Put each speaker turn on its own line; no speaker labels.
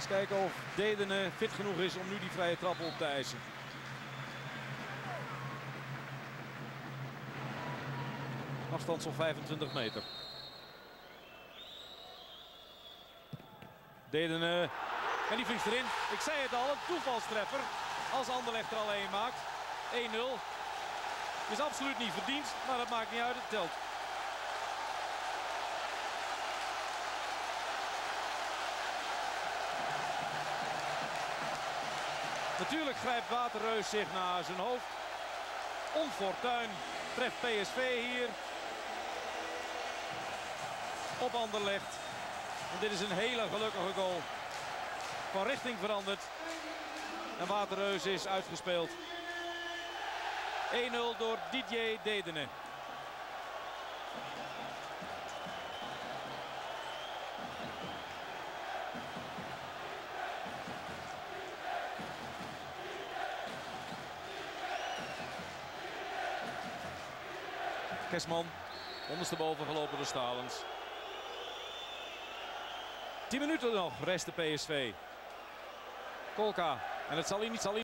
kijken of Dedene fit genoeg is om nu die vrije trap op te eisen. Afstand zo'n 25 meter. Dedene. En die vliegt erin. Ik zei het al, een toevalstreffer. Als Anderlecht er al één maakt. 1-0. Is absoluut niet verdiend, maar dat maakt niet uit, het telt. Natuurlijk grijpt Waterreus zich naar zijn hoofd. Onfortuin treft PSV hier. Op Anderlecht. En dit is een hele gelukkige goal. Van richting veranderd. En Waterreus is uitgespeeld. 1-0 door Didier Dedene. Kesman, ondersteboven gelopen door Stalens. 10 minuten nog, rest de PSV. Kolka, en het zal hij niet